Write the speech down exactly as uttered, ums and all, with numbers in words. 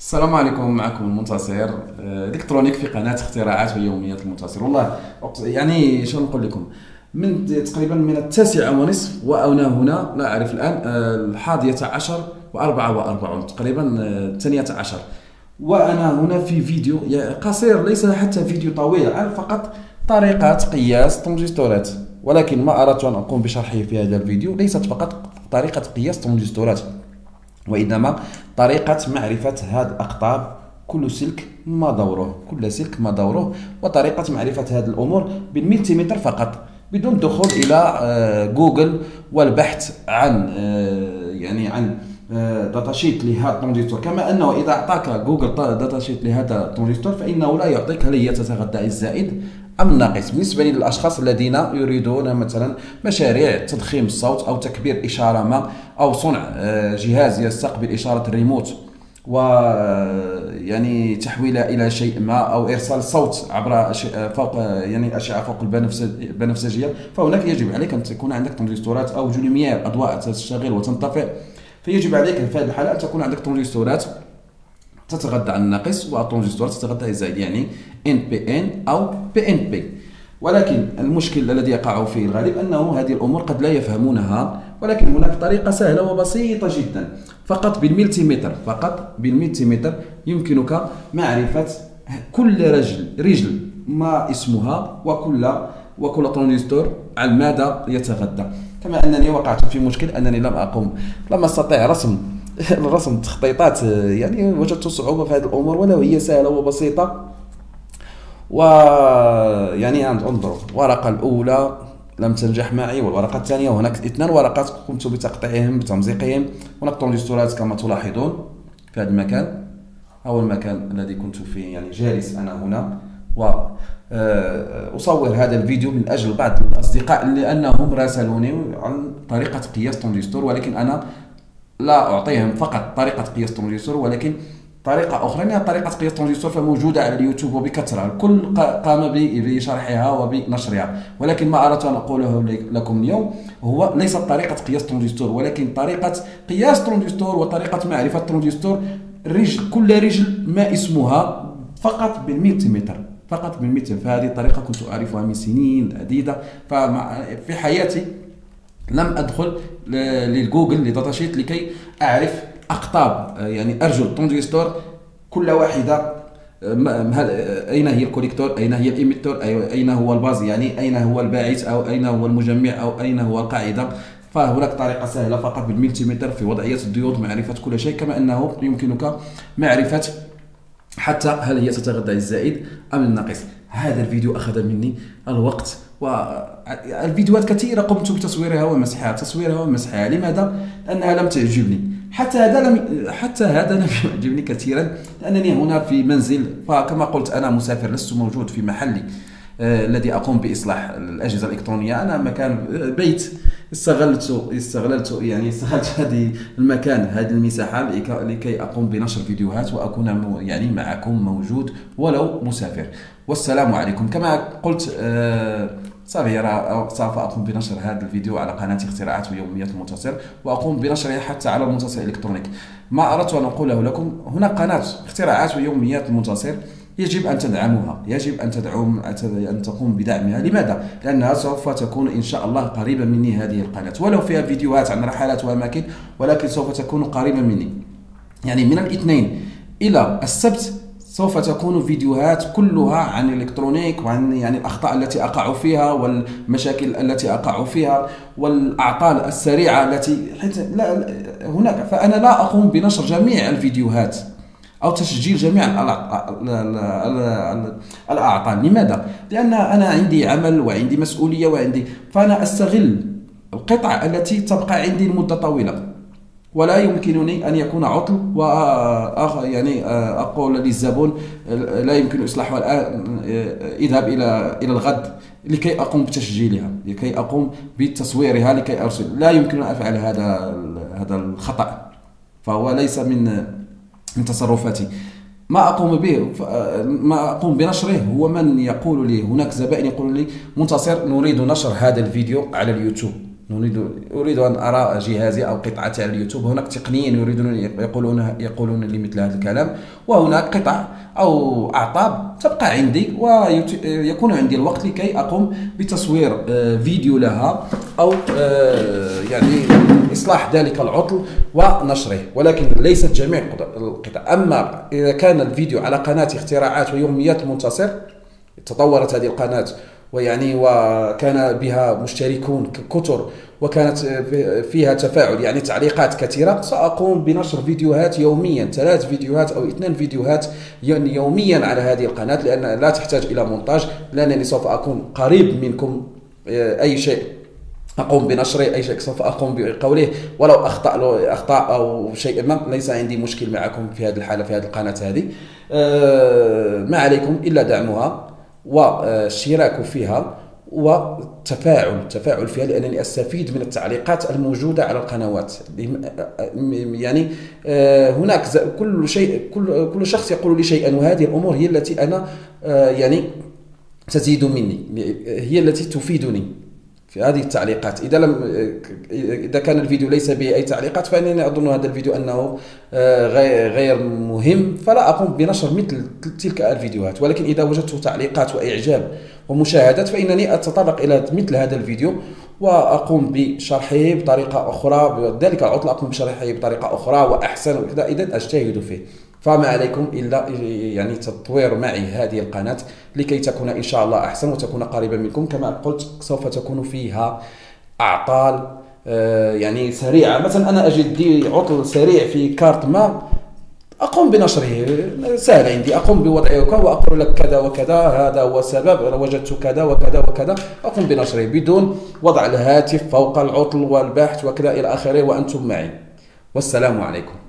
السلام عليكم، معكم المنتصر آه، الكترونيك في قناه اختراعات ويوميات المنتصر. والله أقص- يعني شنو نقول لكم، من تقريبا من التاسعة ونصف وانا هنا لا اعرف الان آه، الحادية عشر واربعة واربعون تقريبا آه، الثانية عشر، وانا هنا في فيديو يا- قصير، ليس حتى فيديو طويل، عن فقط طريقة قياس طنجستورات. ولكن ما اردت ان اقوم بشرحه في هذا الفيديو ليست فقط طريقة قياس طنجستورات، وإنما طريقة معرفة هذه الأقطاب، كل سلك ما دوره، كل سلك ما دوره، وطريقة معرفة هذه الأمور بالملتيمتر فقط، بدون الدخول إلى آه، جوجل والبحث عن آه، يعني عن آه، داتا شيت لهذا الترانزستور. كما أنه إذا أعطاك جوجل داتا شيت لهذا الترانزستور فإنه لا يعطيك هل هي تتغذى الزائد أم الناقص. بالنسبة للأشخاص الذين يريدون مثلا مشاريع تضخيم الصوت أو تكبير إشارة ما، أو صنع آه، جهاز يستقبل إشارة الريموت و يعني تحويلها إلى شيء ما، أو إرسال صوت عبر أش- فوق يعني أشعة فوق البنفسج- البنفسجية، فهناك يجب عليك أن تكون عندك تنجستورات أو جلوميير، أضواء تشتغل وتنطفئ. فيجب عليك في هذه الحالة أن تكون عندك تنجستورات تتغذى على الناقص والترانزستورات تتغذى على الزائد، يعني ان بي ان او بي ان بي. ولكن المشكل الذي يقع فيه الغالب انه هذه الامور قد لا يفهمونها، ولكن هناك طريقه سهله وبسيطه جدا، فقط بالملتيمتر، فقط بالملتيمتر يمكنك معرفه كل رجل رجل ما اسمها، وكل وكل ترانزستور على ماذا يتغذى. كما انني وقعت في مشكل انني لم اقوم لم استطيع رسم الرسم تخطيطات، يعني وجدت صعوبة في هذه الأمور ولو هي سهلة وبسيطة. ويعني انظروا، الورقة الأولى لم تنجح معي، والورقة الثانية، وهناك اثنان ورقات قمت بتقطيعهم بتمزيقهم. هناك ترانزستورات كما تلاحظون في هذا المكان، هو المكان الذي كنت فيه يعني جالس أنا هنا، و أصور هذا الفيديو من أجل بعض الأصدقاء لأنهم راسلوني عن طريقة قياس ترانزستور، ولكن أنا لا أعطيهم فقط طريقة قياس ترانزستور، ولكن طريقة أخرى هي طريقة قياس ترانزستور فموجودة على اليوتيوب وبكثرة، الكل قام بشرحها وبنشرها. ولكن ما أردت أن أقوله لكم اليوم هو ليس طريقة قياس ترانزستور، ولكن طريقة قياس ترانزستور وطريقة معرفة ترانزستور، رجل كل رجل ما اسمها، فقط بالملتيمتر، فقط بالملتيمتر. فهذه الطريقة كنت أعرفها من سنين عديدة، ففي حياتي لم ادخل للجوجل لداتا شيت لكي اعرف اقطاب يعني ارجل ترانزستور كل واحده، هل اين هي الكوليكتور، اين هي الإيميتور، اين هو الباز، يعني اين هو الباعث، او اين هو المجمع، او اين هو القاعده. فهناك طريقه سهله فقط بالملتيمتر في وضعيه الديود معرفه كل شيء، كما انه يمكنك معرفه حتى هل هي تتغذى الزائد ام الناقص. هذا الفيديو اخذ مني الوقت، والفيديوهات كثيره قمت بتصويرها ومسحها، تصويرها ومسحها. لماذا؟ لانها لم تعجبني، حتى هذا لم حتى هذا لم يعجبني كثيرا، لانني هنا في منزل، فكما قلت انا مسافر، لست موجود في محلي آه، الذي اقوم باصلاح الاجهزه الالكترونيه. انا مكان بيت، استغلت استغللت يعني استغلت هذه المكان، هذه المساحه لكي اقوم بنشر فيديوهات واكون يعني معكم موجود ولو مسافر. والسلام عليكم. كما قلت آه صافي، سوف اقوم بنشر هذا الفيديو على قناه اختراعات ويوميات المنتصر، واقوم بنشره حتى على المنتصر الالكترونيك. ما اردت ان اقوله لكم، هناك قناه اختراعات ويوميات المنتصر، يجب ان تدعموها، يجب ان تدعم ان تقوم بدعمها. لماذا؟ لانها سوف تكون ان شاء الله قريبه مني هذه القناه، ولو فيها فيديوهات عن رحلات واماكن، ولكن سوف تكون قريبه مني. يعني من الاثنين الى السبت سوف تكون فيديوهات كلها عن الالكترونيك، وعن يعني الاخطاء التي اقع فيها، والمشاكل التي اقع فيها، والاعطال السريعه التي حتى لا هناك. فانا لا اقوم بنشر جميع الفيديوهات او تسجيل جميع الاعطال. لماذا؟ لان انا عندي عمل وعندي مسؤوليه وعندي، فانا استغل القطع التي تبقى عندي لمده طويله، ولا يمكنني ان يكون عطل واخ يعني اقول للزبون لا يمكن اصلاحها الان، اذهب الى الى الغد لكي اقوم بتسجيلها، لكي اقوم بتصويرها، لكي ارسل. لا يمكن ان افعل هذا هذا الخطا، فهو ليس من من تصرفاتي. ما اقوم به، ما اقوم بنشره هو من يقول لي، هناك زبائن يقولون لي منتصر نريد نشر هذا الفيديو على اليوتيوب، نريد اريد ان ارى جهازي او قطعه على اليوتيوب. هناك تقنيين يريدون يقولون يقولون لي مثل هذا الكلام، وهناك قطع او اعطاب تبقى عندي ويكون عندي الوقت لكي اقوم بتصوير فيديو لها او يعني اصلاح ذلك العطل ونشره، ولكن ليست جميع القطع. اما اذا كان الفيديو على قناه اختراعات ويوميات المنتصر، تطورت هذه القناه ويعني وكان بها مشتركون كثر وكانت فيها تفاعل يعني تعليقات كثيرة، سأقوم بنشر فيديوهات يوميا، ثلاث فيديوهات أو اثنان فيديوهات يوميا على هذه القناة، لأن لا تحتاج إلى مونتاج، لأنني سوف أكون قريب منكم. أي شيء أقوم بنشره، أي شيء سوف أقوم بقوله، ولو أخطأ له أخطاء أو شيء ما، ليس عندي مشكل معكم في هذه الحالة في هذه القناة هذه. ما عليكم إلا دعمها والاشتراك فيها والتفاعل تفاعل فيها، لأنني أستفيد من التعليقات الموجودة على القنوات. يعني هناك كل شيء كل كل شخص يقول لي شيئا، وهذه الأمور هي التي أنا يعني تزيد مني، هي التي تفيدني في هذه التعليقات. إذا لم إذا كان الفيديو ليس به أي تعليقات فإنني أظن هذا الفيديو أنه غير مهم، فلا أقوم بنشر مثل تلك الفيديوهات. ولكن إذا وجدت تعليقات وإعجاب ومشاهدات فإنني أتطرق إلى مثل هذا الفيديو وأقوم بشرحه بطريقة أخرى، ذلك العطل أقوم بشرحه بطريقة أخرى وأحسن وكذا. إذا أجتهد فيه، فما عليكم إلا يعني تطوير معي هذه القناة لكي تكون إن شاء الله أحسن وتكون قريبا منكم. كما قلت سوف تكون فيها أعطال يعني سريعة. مثلا أنا أجد لي عطل سريع في كارت ما، أقوم بنشره، سهل عندي، أقوم بوضعه وأقول لك كذا وكذا، هذا هو السبب، وجدت كذا وكذا وكذا، أقوم بنشره بدون وضع الهاتف فوق العطل والبحث وكذا إلى آخره، وأنتم معي. والسلام عليكم.